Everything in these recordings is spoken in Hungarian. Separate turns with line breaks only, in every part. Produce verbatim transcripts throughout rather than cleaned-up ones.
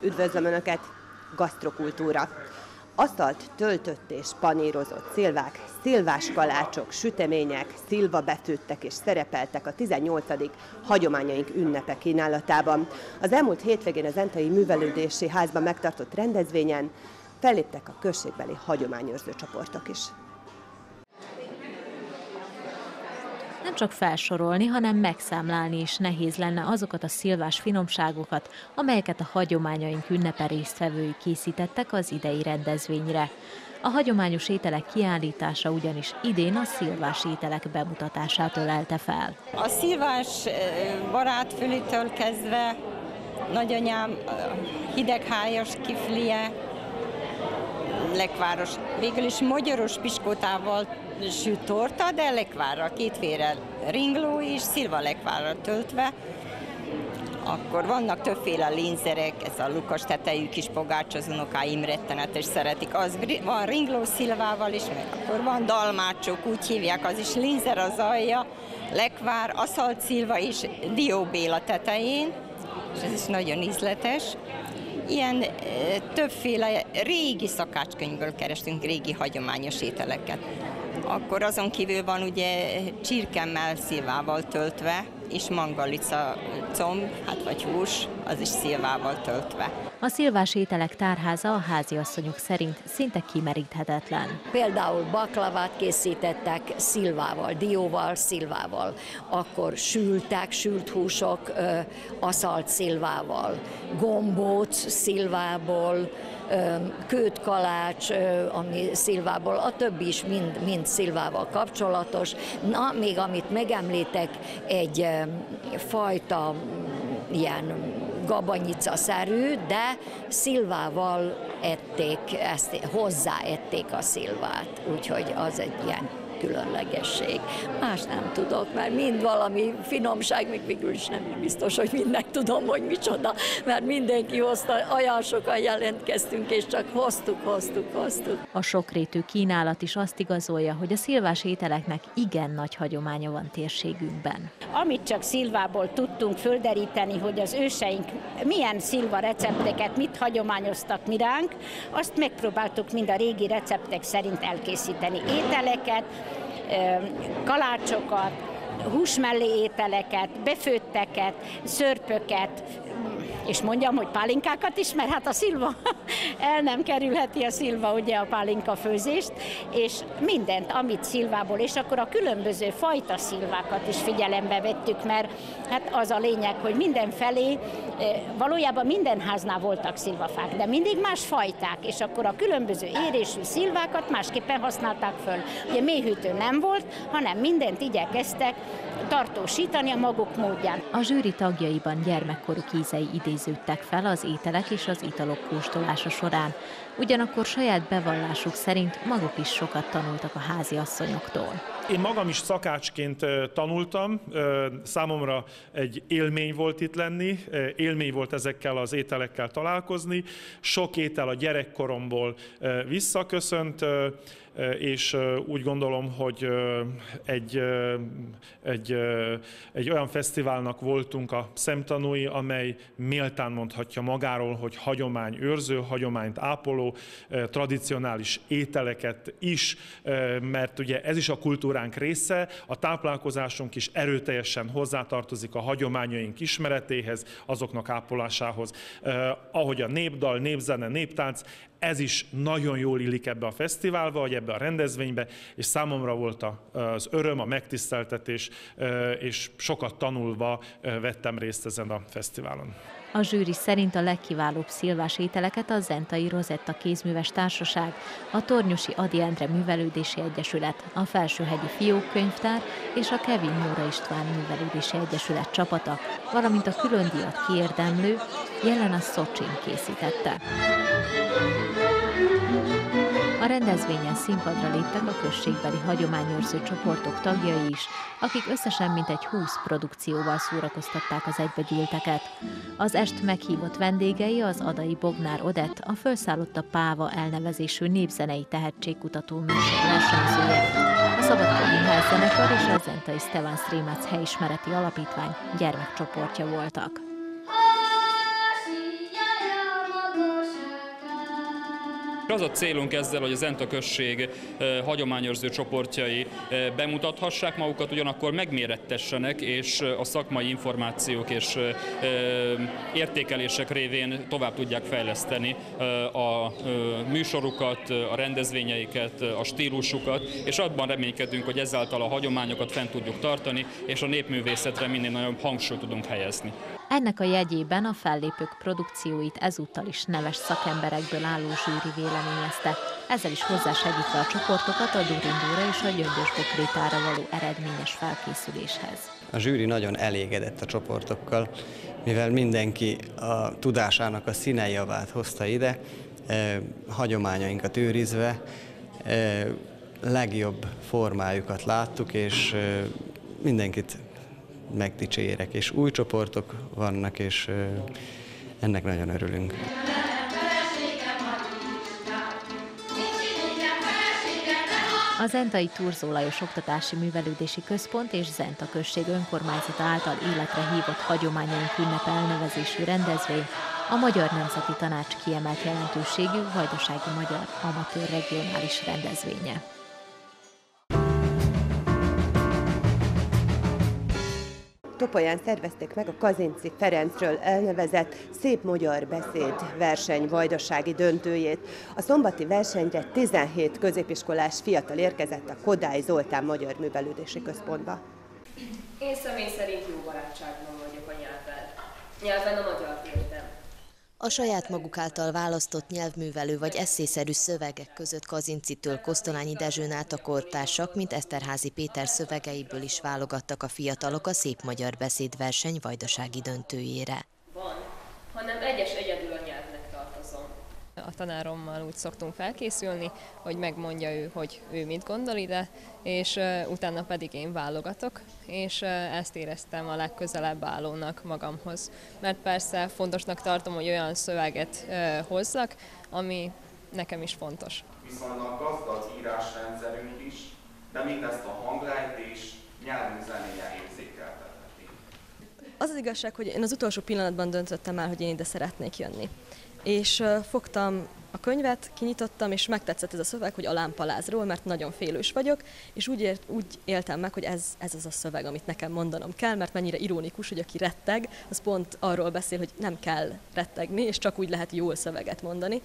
Üdvözlöm Önöket! Gasztrokultúra. Asztalt töltött és panírozott szilvák, szilvás kalácsok, sütemények, szilvabetűttek és szerepeltek a tizennyolcadik hagyományaink ünnepe kínálatában. Az elmúlt hétvégén az Zentai Művelődési Házban megtartott rendezvényen felléptek a községbeli hagyományőrző csoportok is.
Nem csak felsorolni, hanem megszámlálni is nehéz lenne azokat a szilvás finomságokat, amelyeket a hagyományaink ünnepe résztvevői készítettek az idei rendezvényre. A hagyományos ételek kiállítása ugyanis idén a szilvás ételek bemutatását ölelte fel.
A szilvás barátfülitől kezdve nagyanyám hideghájas kiflie, lekváros, végül is magyaros piskótával sült torta, de lekvárra, kétféle ringló és szilva lekvárra töltve. Akkor vannak többféle lénzerek, ez a lukas tetejű kis pogács, az unokáim rettenetes szeretik. Az van ringló szilvával is, meg akkor van dalmácsok, úgy hívják, az is lénzer az alja, lekvár, aszalt szilva és dióbél a tetején, és ez is nagyon ízletes. Ilyen e, többféle régi szakácskönyvből kerestünk régi hagyományos ételeket. Akkor azon kívül van ugye csirkemmel szilvával töltve, és mangalica comb, hát vagy hús, az is szilvával töltve.
A szilvás ételek tárháza a háziasszonyok szerint szinte kimeríthetetlen.
Például baklavát készítettek szilvával, dióval, szilvával. Akkor sültek, sült húsok ö, aszalt szilvával, gombóc szilvából, kötkalács, ami szilvából, a többi is mind, mind szilvával kapcsolatos. Na, még amit megemlítek, egy fajta ilyen gabanyica-szerű, de szilvával ették, ezt, hozzáették a szilvát, úgyhogy az egy ilyen különlegesség. Más nem tudok, mert mind valami finomság, még végül is nem biztos, hogy mindnek tudom, hogy micsoda, mert mindenki hozta, olyan sokan jelentkeztünk, és csak hoztuk, hoztuk, hoztuk.
A sokrétű kínálat is azt igazolja, hogy a szilvás ételeknek igen nagy hagyománya van térségünkben.
Amit csak szilvából tudtunk földeríteni, hogy az őseink milyen szilva recepteket, mit hagyományoztak mi ránk, azt megpróbáltuk mind a régi receptek szerint elkészíteni. Ételeket, kalácsokat, húsmellé ételeket, befőtteket, szörpöket, és mondjam, hogy pálinkákat is, mert hát a szilva el nem kerülheti a szilva ugye a pálinka főzést, és mindent, amit szilvából, és akkor a különböző fajta szilvákat is figyelembe vettük, mert hát az a lényeg, hogy mindenfelé, valójában minden háznál voltak szilvafák, de mindig más fajták, és akkor a különböző érésű szilvákat másképpen használták föl. Ugye méhűtő nem volt, hanem mindent igyekeztek tartósítani a maguk módján.
A zsűri tagjaiban gyermekkoruk ízei idéződtek fel az ételek és az italok kóstolása során. Ugyanakkor saját bevallásuk szerint maguk is sokat tanultak a háziasszonyoktól.
Én magam is szakácsként tanultam, számomra egy élmény volt itt lenni, élmény volt ezekkel az ételekkel találkozni. Sok étel a gyerekkoromból visszaköszönt, és úgy gondolom, hogy egy, egy, egy olyan fesztiválnak voltunk a szemtanúi, amely méltán mondhatja magáról, hogy hagyományőrző, hagyományt ápoló, tradicionális ételeket is, mert ugye ez is a kultúránk része, a táplálkozásunk is erőteljesen hozzátartozik a hagyományaink ismeretéhez, azoknak ápolásához. Ahogy a népdal, népzene, néptánc, ez is nagyon jól illik ebbe a fesztiválba, vagy ebbe a rendezvénybe, és számomra volt az öröm, a megtiszteltetés, és sokat tanulva vettem részt ezen a fesztiválon.
A zsűri szerint a legkiválóbb szilvás ételeket a Zentai Rosetta Kézműves Társaság, a Tornyosi Ady Endre Művelődési Egyesület, a Felsőhegyi Fiók Könyvtár és a Kevin Móra István Művelődési Egyesület csapata, valamint a külön díjat kiérdemlő Jelena Szocsin készítette. A rendezvényen színpadra léptek a községbeli hagyományőrző csoportok tagjai is, akik összesen mintegy húsz produkcióval szórakoztatták az egybegyűlteket. Az est meghívott vendégei az adai Bognár Odett, a Fölszállott a Páva elnevezésű népzenei tehetségkutató műsor versenyzője. A Szabadkai Mihály zenekar és a Zentai Stefan Strémac helyismereti alapítvány gyermekcsoportja voltak.
Az a célunk ezzel, hogy a Zenta község hagyományőrző csoportjai bemutathassák magukat, ugyanakkor megmérettessenek, és a szakmai információk és értékelések révén tovább tudják fejleszteni a műsorukat, a rendezvényeiket, a stílusukat, és abban reménykedünk, hogy ezáltal a hagyományokat fent tudjuk tartani, és a népművészetre minél nagyobb hangsúlyt tudunk helyezni.
Ennek a jegyében a fellépők produkcióit ezúttal is neves szakemberekből álló zsűri véleményezte, ezzel is hozzásegítve a csoportokat a Durindóra és a Gyöngyös Bokrétára való eredményes felkészüléshez.
A zsűri nagyon elégedett a csoportokkal, mivel mindenki a tudásának a színe javát hozta ide, eh, hagyományainkat őrizve, eh, legjobb formájukat láttuk, és eh, mindenkit megdicsérek, és új csoportok vannak, és ennek nagyon örülünk.
A Zentai Thurzó Lajos Oktatási Művelődési Központ és Zenta község önkormányzata által életre hívott hagyományaink ünnep elnevezésű rendezvény a Magyar Nemzeti Tanács kiemelt jelentőségű vajdasági magyar amatőr regionális rendezvénye.
Topolyán szervezték meg a Kazinczy Ferencről elnevezett Szép Magyar Beszéd verseny vajdasági döntőjét. A szombati versenyre tizenhét középiskolás fiatal érkezett a Kodály Zoltán Magyar Művelődési Központba.
Én személy szerint jó barátságban vagyok a nyelvvel. Nyelven a magyart értem.
A saját maguk által választott nyelvművelő vagy esszészerű szövegek között Kazinczytől Kosztolányi Dezsőn át a kortársak, mint Eszterházy Péter szövegeiből is válogattak a fiatalok a Szép Magyar Beszéd verseny vajdasági döntőjére.
Van, hanem egyes egyedül a nyelvnek tartozom.
A tanárommal úgy szoktunk felkészülni, hogy megmondja ő, hogy ő mit gondol ide, és uh, utána pedig én válogatok, és uh, ezt éreztem a legközelebb állónak magamhoz. Mert persze fontosnak tartom, hogy olyan szöveget uh, hozzak, ami nekem is fontos.
Viszonylag gazdag írásrendszerünk is, de mindezt a hanglejtés nyelvünk zenéje érzékeltetheti.
Az az igazság, hogy én az utolsó pillanatban döntöttem el, hogy én ide szeretnék jönni. És uh, fogtam a könyvet, kinyitottam, és megtetszett ez a szöveg, hogy a lámpalázról, mert nagyon félős vagyok, és úgy, ért, úgy éltem meg, hogy ez, ez az a szöveg, amit nekem mondanom kell, mert mennyire ironikus, hogy aki retteg, az pont arról beszél, hogy nem kell rettegni, és csak úgy lehet jól szöveget mondani.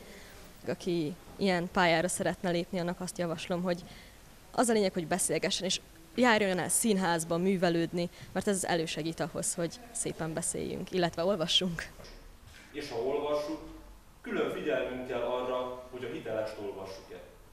Aki ilyen pályára szeretne lépni, annak azt javaslom, hogy az a lényeg, hogy beszélgessen, és járjon el színházba művelődni, mert ez elősegít ahhoz, hogy szépen beszéljünk, illetve olvassunk.
És ha olvassuk, külön figyelnünk kell arra, hogy a hitelest olvassuk-e.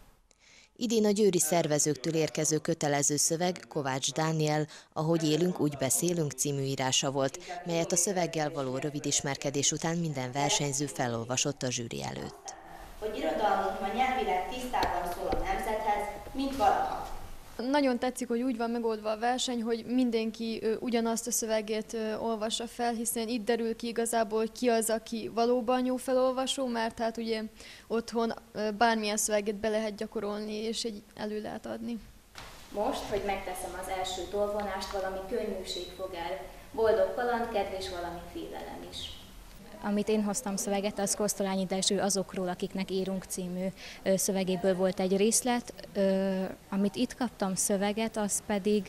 Idén a győri szervezőktől érkező kötelező szöveg Kovács Dániel, Ahogy élünk, úgy beszélünk című írása volt, melyet a szöveggel való rövid ismerkedés után minden versenyző felolvasott a zsűri előtt.
Hogy irodalmunk ma nyelvileg tisztában szól a nemzethez, mint valaha.
Nagyon tetszik, hogy úgy van megoldva a verseny, hogy mindenki ö, ugyanazt a szöveget ö, olvassa fel, hiszen itt derül ki igazából, hogy ki az, aki valóban jó felolvasó, mert hát ugye otthon ö, bármilyen szöveget be lehet gyakorolni, és egy elő lehet adni.
Most, hogy megteszem az első tolvonást, valami könnyűség fog el, boldog kalandkedv és valami félelem is.
Amit én hoztam szöveget, az Kosztolányi Dezső Azokról, akiknek írunk című szövegéből volt egy részlet. Amit itt kaptam szöveget, az pedig,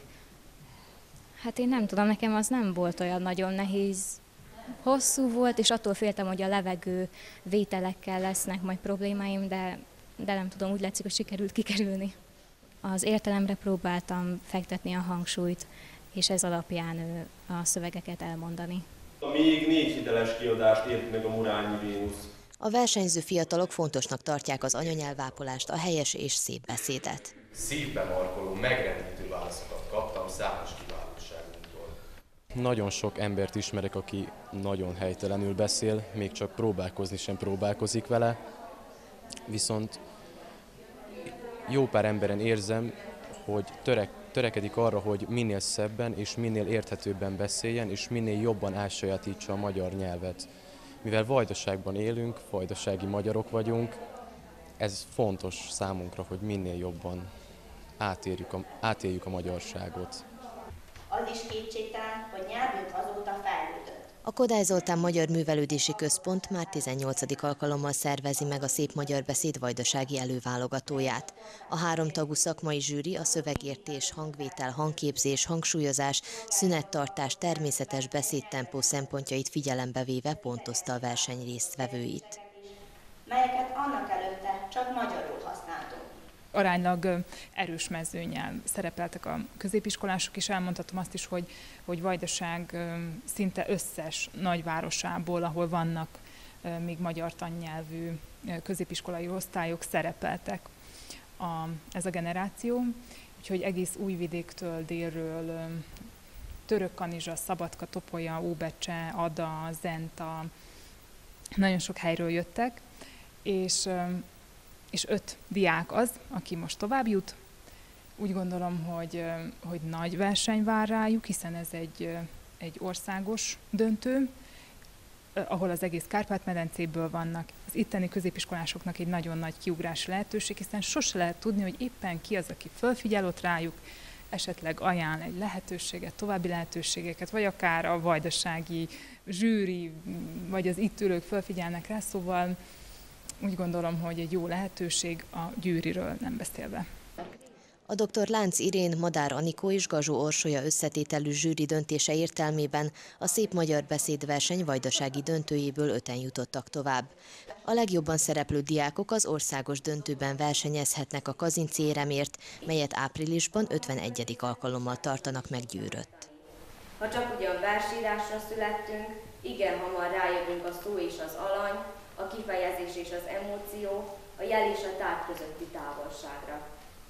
hát én nem tudom, nekem az nem volt olyan nagyon nehéz. Hosszú volt, és attól féltem, hogy a levegő vételekkel lesznek majd problémáim, de, de nem tudom, úgy látszik, hogy sikerült kikerülni. Az értelemre próbáltam fektetni a hangsúlyt, és ez alapján a szövegeket elmondani.
Még négy hiteles kiadást ért meg a Murányi Vénusz.
A versenyző fiatalok fontosnak tartják az anyanyelvápolást, a helyes és szép beszédet.
Szívbe markoló, megrendítő válaszokat kaptam számos kiválóságunktól.
Nagyon sok embert ismerek, aki nagyon helytelenül beszél, még csak próbálkozni sem próbálkozik vele, viszont jó pár emberen érzem, hogy törek, törekedik arra, hogy minél szebben és minél érthetőbben beszéljen, és minél jobban elsajátítsa a magyar nyelvet. Mivel Vajdaságban élünk, vajdasági magyarok vagyunk, ez fontos számunkra, hogy minél jobban átérjük a, átéljük a magyarságot.
Az is kétségtelen, hogy nyelvünk azóta fejlődött.
A Kodály Zoltán Magyar Művelődési Központ már tizennyolcadik alkalommal szervezi meg a Szép Magyar Beszéd vajdasági előválogatóját. A háromtagú szakmai zsűri a szövegértés, hangvétel, hangképzés, hangsúlyozás, szünettartás, természetes beszédtempó szempontjait figyelembe véve pontozta a verseny résztvevőit.
Melyeket annak előtte csak magyarul használtunk.
Aránylag erős mezőnnyel szerepeltek a középiskolások, és elmondhatom azt is, hogy, hogy Vajdaság szinte összes nagyvárosából, ahol vannak még magyar tannyelvű középiskolai osztályok, szerepeltek a, ez a generáció. Úgyhogy egész Újvidéktől, délről, Törökkanizsa, Szabadka, Topolya, Óbecse, Ada, Zenta, nagyon sok helyről jöttek, és és öt diák az, aki most tovább jut. Úgy gondolom, hogy, hogy nagy verseny vár rájuk, hiszen ez egy, egy országos döntő, ahol az egész Kárpát-medencéből vannak. Az itteni középiskolásoknak egy nagyon nagy kiugrási lehetőség, hiszen sose lehet tudni, hogy éppen ki az, aki fölfigyel ott rájuk, esetleg ajánl egy lehetőséget, további lehetőségeket, vagy akár a vajdasági zsűri, vagy az itt ülők fölfigyelnek rá, szóval úgy gondolom, hogy egy jó lehetőség, a gyűriről nem beszélve.
A dr. Lánc Irén, Madár Anikó és Gazsó Orsolya összetételű zsűri döntése értelmében a Szép Magyar Beszéd verseny vajdasági döntőjéből öten jutottak tovább. A legjobban szereplő diákok az országos döntőben versenyezhetnek a kazinci éremért, melyet áprilisban ötvenegyedik alkalommal tartanak meg Győrött.
Ha csak ugyan versírásra születtünk, igen hamar rájövünk a szó és az alany, a kifejezés és az emóció, a jel és a tárgy közötti távolságra.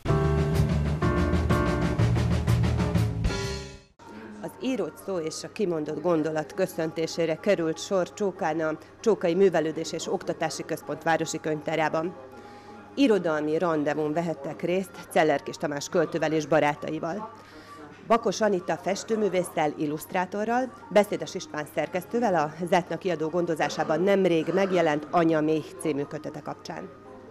Az írott szó és a kimondott gondolat köszöntésére került sor Csókán a Csókai Művelődés és Oktatási Központ városi könyvtárában. Irodalmi randevún vehettek részt Celler Kis Tamás költővel és barátaival. Bakos Anita festőművésszel, illusztrátorral, Beszédes István szerkesztővel a Zetna kiadó gondozásában nemrég megjelent Anya Méh című kötete kapcsán.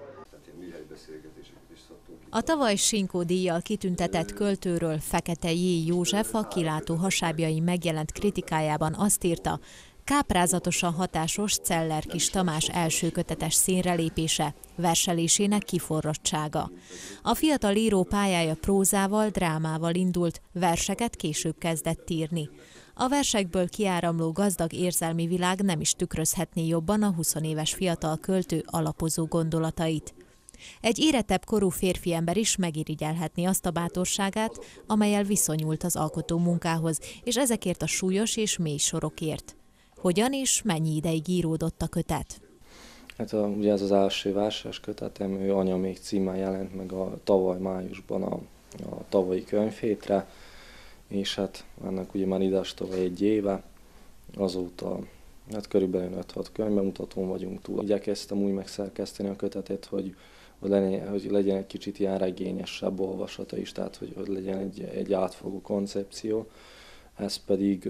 A tavaly Sinkó díjjal kitüntetett költőről Fekete J. József a Kilátó hasábjain megjelent kritikájában azt írta, káprázatosan hatásos Celler Kis Tamás első kötetes színrelépése, verselésének kiforrottsága. A fiatal író pályája prózával, drámával indult, verseket később kezdett írni. A versekből kiáramló gazdag érzelmi világ nem is tükrözhetné jobban a huszonéves fiatal költő alapozó gondolatait. Egy érettebb korú férfi ember is megirigyelhetné azt a bátorságát, amellyel viszonyult az alkotó munkához, és ezekért a súlyos és mély sorokért. Hogyan és mennyi ideig íródott a kötet?
Hát a, ugye ez az első verses kötetem, ő Anya Méh címmel jelent meg a tavaly májusban a, a tavalyi könyvhétre, és hát ennek ugye már ides tavaly egy éve, azóta hát körülbelül öt-hat könyvbemutatón vagyunk túl. Igyekeztem úgy megszerkeszteni a kötetet, hogy, hogy, legyen, hogy legyen egy kicsit ilyen regényesebb olvasata is, tehát hogy, hogy legyen egy, egy átfogó koncepció. Ez pedig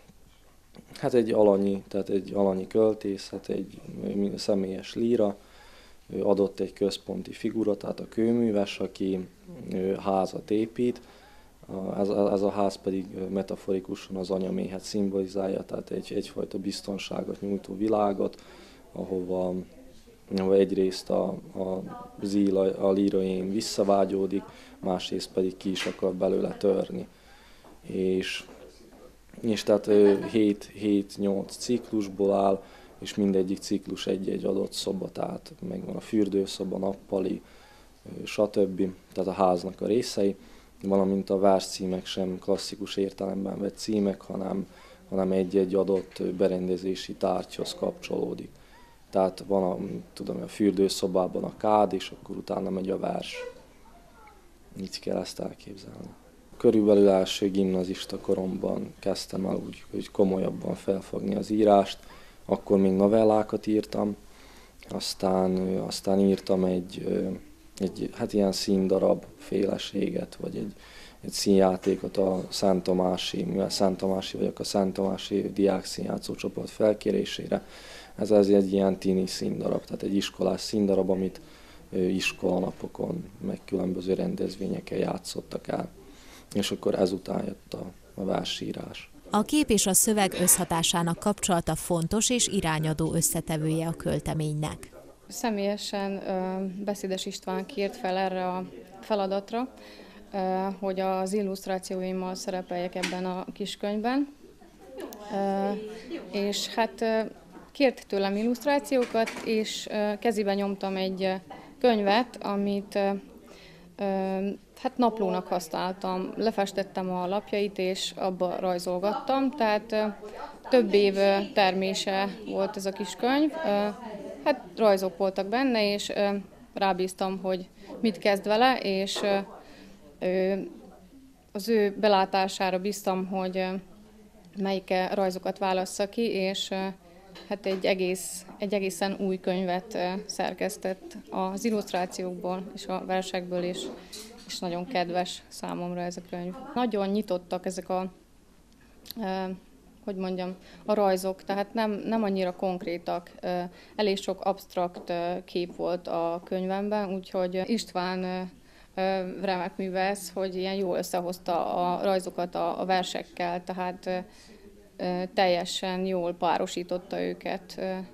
hát egy alanyi, tehát egy alanyi költészet, egy személyes líra, ő adott egy központi figura, tehát a kőműves, aki házat épít. Ez, ez a ház pedig metaforikusan az anyaméhet szimbolizálja, tehát egy, egyfajta biztonságot nyújtó világot, ahova, ahova egyrészt a, a, zíla, a líraén visszavágyódik, másrészt pedig ki is akar belőle törni. És, és tehát hét-nyolc ciklusból áll, és mindegyik ciklus egy-egy adott szoba, tehát megvan a fürdőszoba, nappali, stb. Tehát a háznak a részei, valamint a verscímek sem klasszikus értelemben vett címek, hanem, hanem egy-egy adott berendezési tárgyhoz kapcsolódik. Tehát van a, tudom, a fürdőszobában a kád, és akkor utána megy a vers. Így kell ezt elképzelni. Körülbelül első gimnazista koromban kezdtem el úgy, hogy komolyabban felfogni az írást, akkor még novellákat írtam, aztán, aztán írtam egy, egy hát ilyen színdarab féleséget, vagy egy, egy színjátékot a Szent Tamási, mivel Szent Tamási vagyok, a Szent Tamási diák színjátszó csoport felkérésére. Ez, ez egy ilyen tini színdarab, tehát egy iskolás színdarab, amit iskolanapokon, meg különböző rendezvényeken játszottak el. És akkor ezután jött a, a versírás.
A kép és a szöveg összhatásának kapcsolata fontos és irányadó összetevője a költeménynek.
Személyesen Beszédes István kért fel erre a feladatra, hogy az illusztrációimmal szerepeljek ebben a kiskönyvben, és hát kért tőlem illusztrációkat, és kezébe nyomtam egy könyvet, amit hát naplónak használtam. Lefestettem a lapjait, és abba rajzolgattam, tehát több év termése volt ez a kis könyv. Hát rajzok voltak benne, és rábíztam, hogy mit kezd vele, és az ő belátására bíztam, hogy melyik rajzokat válassza ki, és hát egy, egész, egy egészen új könyvet szerkesztett az illusztrációkból és a versekből, és, és nagyon kedves számomra ez a könyv. Nagyon nyitottak ezek a, hogy mondjam, a rajzok, tehát nem, nem annyira konkrétak, elég sok absztrakt kép volt a könyvemben, úgyhogy István remek műve ez, hogy ilyen jól összehozta a rajzokat a, a versekkel, tehát teljesen jól párosította őket.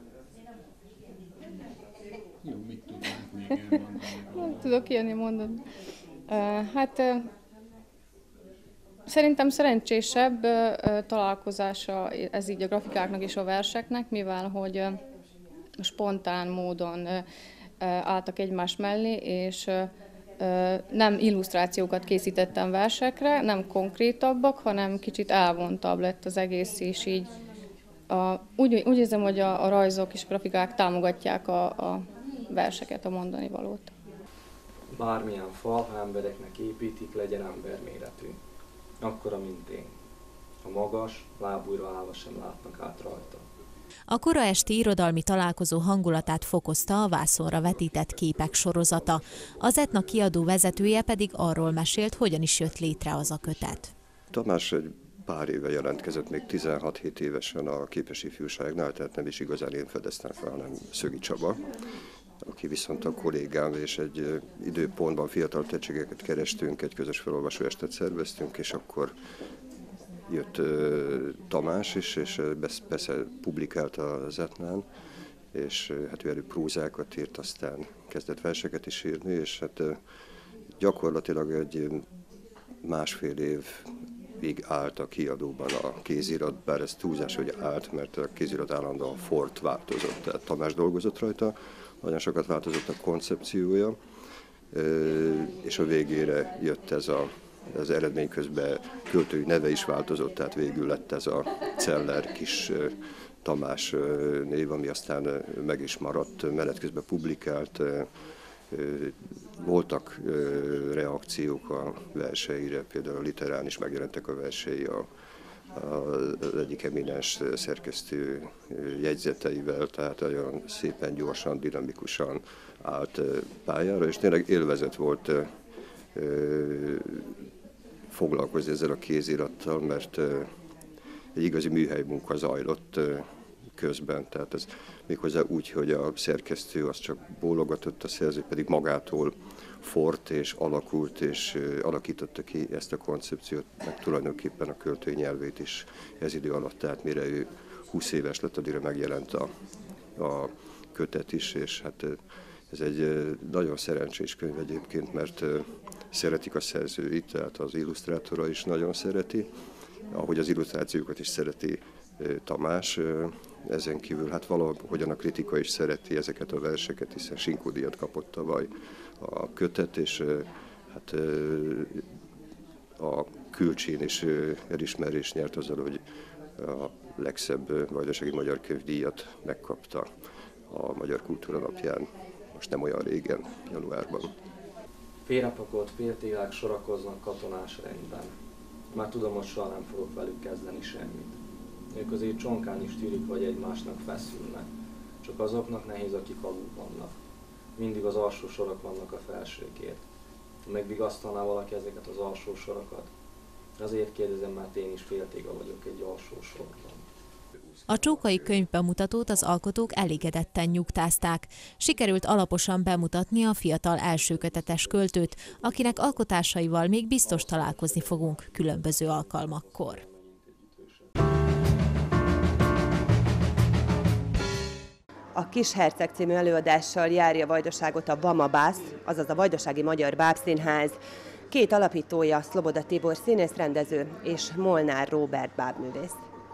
Jó, mit tudnánk még elmondani?
Nem tudok ilyenni mondani. Hát szerintem szerencsésebb találkozása ez így a grafikáknak és a verseknek, mivel hogy spontán módon álltak egymás mellé, és nem illusztrációkat készítettem versekre, nem konkrétabbak, hanem kicsit elvontabb lett az egész, és így a, úgy, úgy érzem, hogy a, a rajzok és a grafikák támogatják a, a verseket, a mondani valót.
Bármilyen fal, ha embereknek építik, legyen emberméretű. Akkora, mint én. A magas, lábújra állva sem látnak át rajta.
A kora esti irodalmi találkozó hangulatát fokozta a vászonra vetített képek sorozata. Az Etna kiadó vezetője pedig arról mesélt, hogyan is jött létre az a kötet.
Tamás egy pár éve jelentkezett, még tizenhat-hét évesen a Képes Ifjúságnál, tehát nem is igazán én fedeztem fel, hanem Szögi Csaba, aki viszont a kollégám, és egy időpontban fiatal tehetségeket kerestünk, egy közös felolvasó estet szerveztünk, és akkor jött uh, Tamás is, és persze publikált az Etnán, és uh, hát ő elő prózákat írt, aztán kezdett verseket is írni, és hát uh, gyakorlatilag egy másfél évig állt a kiadóban a kézirat, bár ez túlzás, hogy állt, mert a kézirat állandóan fort változott, tehát Tamás dolgozott rajta, nagyon sokat változott a koncepciója, uh, és a végére jött ez a az eredmény közben költői neve is változott, tehát végül lett ez a Celler Kis Tamás név, ami aztán meg is maradt, menet közben publikált. Voltak reakciók a verseire, például a Literán is megjelentek a versei a, az egyik eminens szerkesztő jegyzeteivel, tehát olyan szépen, gyorsan, dinamikusan állt pályára, és tényleg élvezet volt foglalkozni ezzel a kézirattal, mert egy igazi műhelymunka zajlott közben, tehát ez méghozzá úgy, hogy a szerkesztő az csak bólogatott, a szerző pedig magától fort és alakult, és alakította ki ezt a koncepciót, meg tulajdonképpen a költői nyelvét is ez idő alatt, tehát mire ő húsz éves lett, addigra megjelent a, a kötet is, és hát ez egy nagyon szerencsés könyv egyébként, mert szeretik a szerzőit, tehát az illusztrátora is nagyon szereti, ahogy az illusztrációkat is szereti Tamás. Ezen kívül hát valahogyan a kritika is szereti ezeket a verseket, hiszen Sinkó-díjat kapott tavaly a kötet, és hát a Külcsén is elismerést nyert azzal, hogy a legszebb vajdasági magyar könyvdíjat megkapta a Magyar Kultúra Napján, most nem olyan régen, januárban.
Félrepakolt féltégák sorakoznak katonás rendben. Már tudom, hogy soha nem fogok velük kezdeni semmit. Ők azért csonkán is tűrik, vagy egymásnak feszülnek. Csak azoknak nehéz, akik alul vannak. Mindig az alsó sorok vannak a felsőkért. Ha megvigasztalná valaki ezeket az alsó sorokat, azért kérdezem, mert én is féltéga vagyok egy alsó sorban.
A Csókai könyvbemutatót az alkotók elégedetten nyugtázták. Sikerült alaposan bemutatni a fiatal elsőkötetes költőt, akinek alkotásaival még biztos találkozni fogunk különböző alkalmakkor.
A Kisherceg című előadással járja Vajdaságot a Vamabász, azaz a Vajdasági Magyar Bábszínház. Két alapítója, Szloboda Tibor színészrendező és Molnár Róbert bábművész.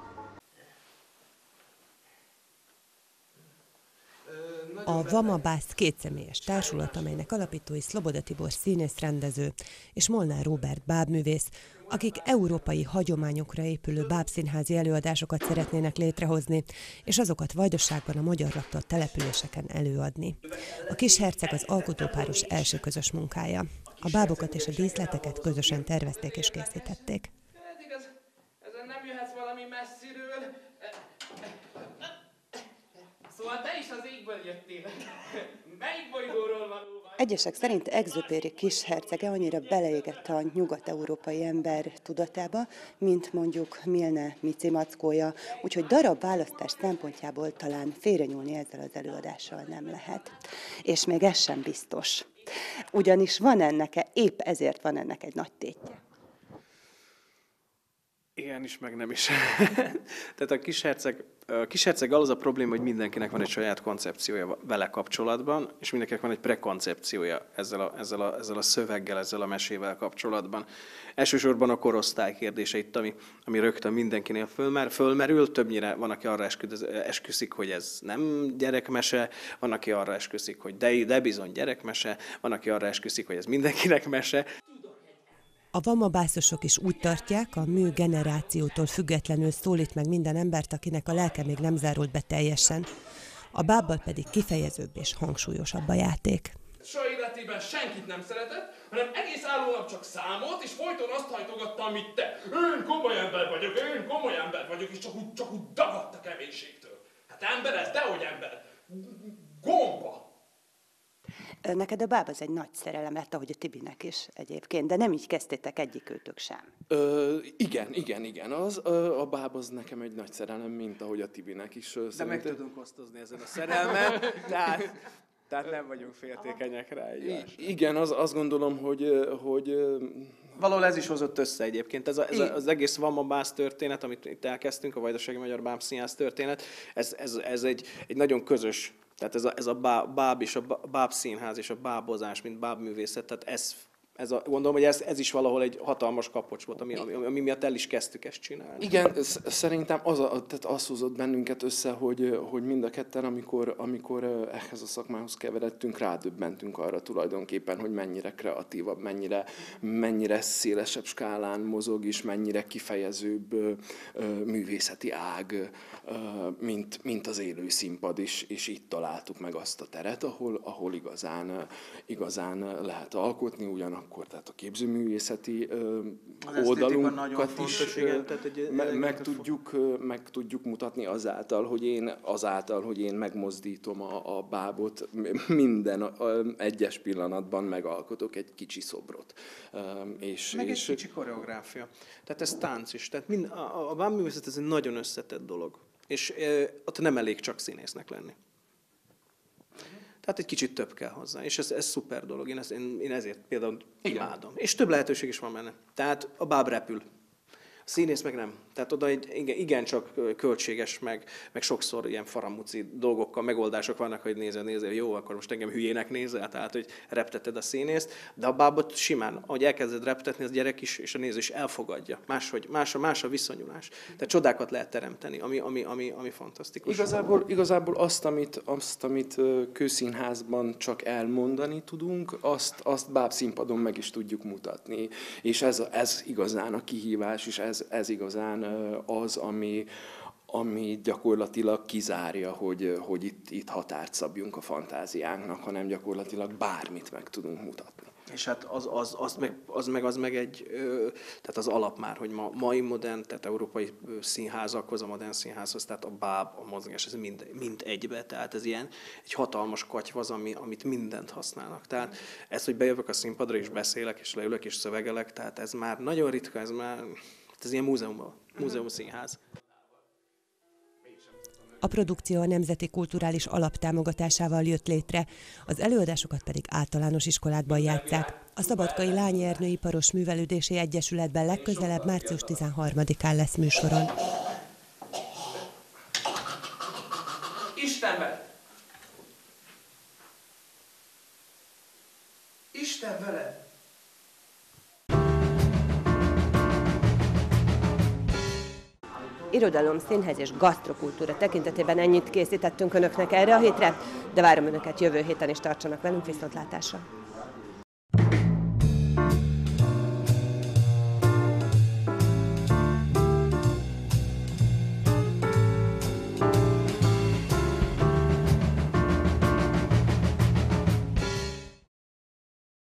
A Vamabász kétszemélyes társulat, amelynek alapítói Szloboda Tibor színészrendező és Molnár Róbert bábművész, akik európai hagyományokra épülő bábszínházi előadásokat szeretnének létrehozni, és azokat Vajdaságban a magyar lakta településeken előadni. A Kisherceg az alkotópáros első közös munkája. A bábokat és a díszleteket közösen tervezték és készítették.
Ezen nem jöhetsz valami messziről. Szóval te is az égből jöttél. Melyik bolygóról való vagy?
Egyesek szerint Exupéry Kishercege annyira beleégette a nyugat-európai ember tudatába, mint mondjuk Milne Mici Mackója, úgyhogy darab választás szempontjából talán félrenyúlni ezzel az előadással nem lehet. És még ez sem biztos. Ugyanis van ennek, épp ezért van ennek egy nagy tétje.
Igen is, meg nem is. Tehát a Kisherceg, a Kisherceggel az a probléma, hogy mindenkinek van egy saját koncepciója vele kapcsolatban, és mindenkinek van egy prekoncepciója ezzel a, ezzel a, ezzel a szöveggel, ezzel a mesével kapcsolatban. Elsősorban a korosztály kérdése itt, ami, ami rögtön mindenkinél fölmer, fölmerül, többnyire van, aki arra esküszik, hogy ez nem gyerekmese, van, aki arra esküszik, hogy de, de bizony gyerekmese, van, aki arra esküszik, hogy ez mindenkinek mese.
A vamabászosok is úgy tartják, a mű generációtól függetlenül szólít meg minden embert, akinek a lelke még nem zárult be teljesen. A bábbal pedig kifejezőbb és hangsúlyosabb a játék.
Soha életében senkit nem szeretett, hanem egész álló nap csak számolt, és folyton azt hajtogatta, amit te. Én komoly ember vagyok, én komoly ember vagyok, és csak úgy, csak úgy dagadt a keménységtől. Hát ember ez, dehogy ember. Gomba.
Neked a báb az egy nagy szerelem lett, ahogy a Tibinek is egyébként, de nem így kezdtétek egyikőtök sem.
Ö, igen, igen, igen. Az, ö, a báb az nekem egy nagy szerelem, mint ahogy a Tibinek is.
De
szerintem.
meg tudunk osztozni ezen a szerelmen, tehát, tehát nem vagyunk féltékenyek rá.
I- igen, az, azt gondolom, hogy... hogy
Valahol ez is hozott össze egyébként. Ez, a, ez a, az egész Vamabász történet, amit itt elkezdtünk, a Vajdasági Magyar Bábszínház történet, ez, ez, ez egy, egy nagyon közös, tehát ez a, ez a báb és a bábszínház és a bábozás, mint bábművészet, tehát ez, ez a, gondolom, hogy ez, ez is valahol egy hatalmas kapocs volt, ami, ami, ami miatt el is kezdtük ezt csinálni.
Igen, szerintem az, a, tehát az hozott bennünket össze, hogy, hogy mind a ketten, amikor, amikor ehhez a szakmához keveredtünk, rádöbbentünk arra tulajdonképpen, hogy mennyire kreatívabb, mennyire, mennyire szélesebb skálán mozog, és mennyire kifejezőbb művészeti ág, mint, mint az élő színpad is, és itt találtuk meg azt a teret, ahol, ahol igazán, igazán lehet alkotni, ugyanakkor akkor tehát a képzőművészeti uh, oldalunkat is uh, me- meg, tudjuk, uh, meg tudjuk mutatni azáltal, hogy én, azáltal, hogy én megmozdítom a, a bábot, minden uh, egyes pillanatban megalkotok egy kicsi szobrot. Uh, és,
meg
és
egy kicsi koreográfia. Tehát ez tánc is. Tehát mind, a, a bábművészet ez egy nagyon összetett dolog. És uh, ott nem elég csak színésznek lenni. Tehát egy kicsit több kell hozzá, és ez, ez szuper dolog, én, ezt, én, én ezért például imádom. És több lehetőség is van benne. Tehát a báb repül, a színész meg nem. Tehát oda egy, igen, igen csak költséges, meg, meg sokszor ilyen faramúci dolgokkal, megoldások vannak, hogy nézel, nézel, jó, akkor most engem hülyének nézel, tehát hogy repteted a színészt, de a bábot simán, ahogy elkezded reptetni, az gyerek is, és a néző is elfogadja. Máshogy, más, a, más a viszonyulás. Tehát csodákat lehet teremteni, ami, ami, ami, ami fantasztikus.
Igazából, igazából azt, amit, azt, amit kőszínházban csak elmondani tudunk, azt, azt bábszínpadon meg is tudjuk mutatni. És ez, ez igazán a kihívás, és ez, ez igazán az, ami, ami gyakorlatilag kizárja, hogy, hogy itt, itt határt szabjunk a fantáziánknak, hanem gyakorlatilag bármit meg tudunk mutatni.
És hát az, az, az, meg, az, meg, az meg egy, tehát az alap már, hogy ma, mai modern, tehát európai színházakhoz, a modern színházhoz, tehát a báb, a mozgás, ez mind, mind egybe, tehát ez ilyen egy hatalmas katyvaz, ami, amit mindent használnak. Tehát ez, hogy bejövök a színpadra és beszélek, és leülök és szövegelek, tehát ez már nagyon ritka, ez már, ez ilyen múzeum, múzeum színház.
A produkció a Nemzeti Kulturális Alap támogatásával jött létre, az előadásokat pedig általános iskolákban játsszák. A Szabadkai Lányernő Iparos Művelődési Egyesületben legközelebb március tizenharmadikán lesz műsoron.
Istenben!
Isten veled!
Irodalom, színház és gasztrokultúra tekintetében ennyit készítettünk Önöknek erre a hétre, de várom Önöket jövő héten is, tartsanak velünk, viszontlátásra!